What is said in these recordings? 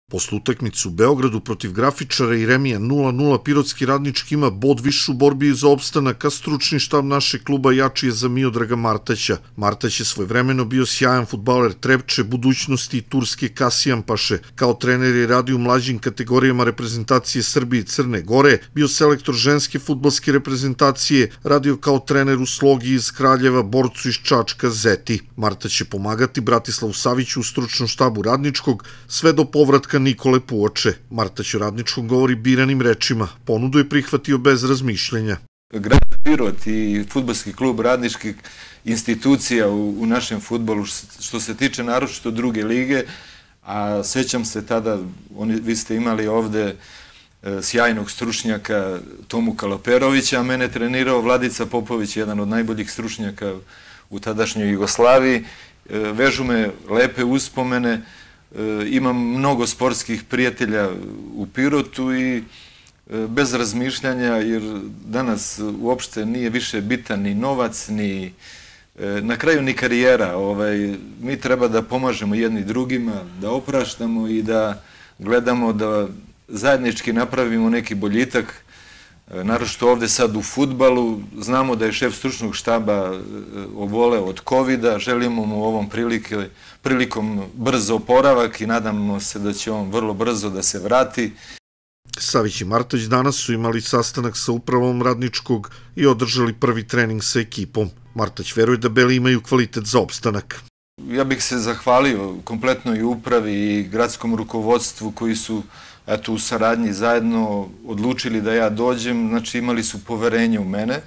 Posle utakmice u Beogradu protiv Grafičara i remija 0:0 Pirotski Radnički ima bod više u borbi za opstanak, a stručni štab našeg kluba jači je za Miodraga Martaća. Martać je svojevremeno bio sjajan fudbaler Trepče, budućnosti i Turske Kasijampaše. Kao trener je radio u mlađim kategorijama reprezentacije Srbije i Crne Gore, bio selektor ženske fudbalske reprezentacije, radio kao trener u Slogi iz Kraljeva, borcu iz Čačka Zeti. Martać će pomagati Bratislavu Saviću u stručnom štabu Radničkog sve do povratka Nikole Puoče. Martać o Radničkom govori biranim rečima. Ponudu je prihvatio bez razmišljenja. Grad Pirot i fudbalski klub Radničkih institucija u našem fudbalu, što se tiče naročito druge lige, a sećam se tada, vi ste imali ovde sjajnog stručnjaka Tomu Kaloperovića, a mene trenirao Vladica Popović, jedan od najboljih stručnjaka u tadašnjoj Jugoslaviji. Vežu me lepe uspomene. Imam mnogo sportskih prijatelja u Pirotu i bez razmišljanja, jer danas uopšte nije više bitan ni novac, ni na kraju ni karijera. Mi treba da pomažemo jedni drugima, da opraštamo i da gledamo da zajednički napravimo neki boljitak. Naročito ovde sad u fudbalu, znamo da je šef stručnog štaba oboleo od COVID-a, želimo mu ovom prilikom brzo oporavak i nadamo se da će on vrlo brzo da se vrati. Savić i Martać danas su imali sastanak sa upravom Radničkog i održali prvi trening sa ekipom. Martać veruje da Beli imaju kvalitet za opstanak. Ja bih se zahvalio kompletnoj upravi i gradskom rukovodstvu koji su u saradnji zajedno odlučili da ja dođem, znači imali su poverenje u mene,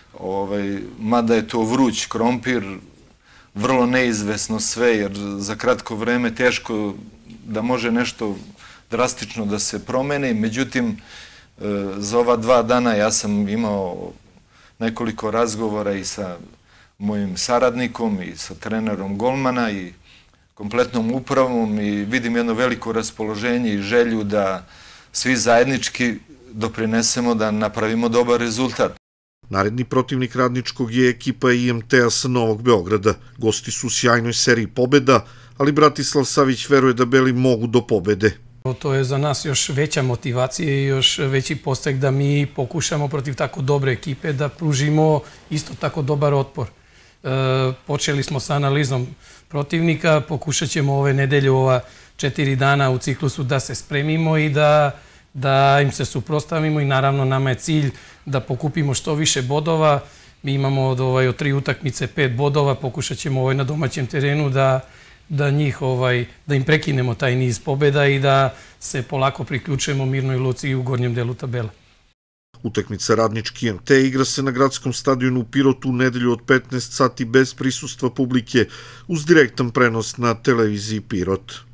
mada je to vruć krompir, vrlo neizvesno sve, jer za kratko vreme teško da može nešto drastično da se promeni. Međutim, za ova 2 dana ja sam imao nekoliko razgovora i sa mojim saradnikom i sa trenerom golmana i kompletnom upravom i vidim jedno veliko raspoloženje i želju da svi zajednički doprinesemo da napravimo dobar rezultat. Naredni protivnik Radničkog je ekipa IMT-a sa Novog Beograda. Gosti su u sjajnoj seriji pobeda, ali Bratislav Savić veruje da Beli mogu do pobede. To je za nas još veća motivacija i još veći podstak da mi pokušamo protiv tako dobre ekipe da pružimo isto tako dobar otpor. Počeli smo sa analizom protivnika, pokušat ćemo ove nedelje, ova 4 dana u ciklusu da se spremimo i da im se suprotstavimo i naravno nama je cilj da pokupimo što više bodova. Mi imamo od 3 utakmice 5 bodova, pokušat ćemo na domaćem terenu da im prekinemo taj niz pobjeda i da se polako priključujemo Mirnoj Luci u gornjem delu tabele. Utakmica Radnički IMT igra se na gradskom stadionu u Pirotu u nedelju od 15 sati bez prisustva publike uz direktan prenos na televiziji Pirot.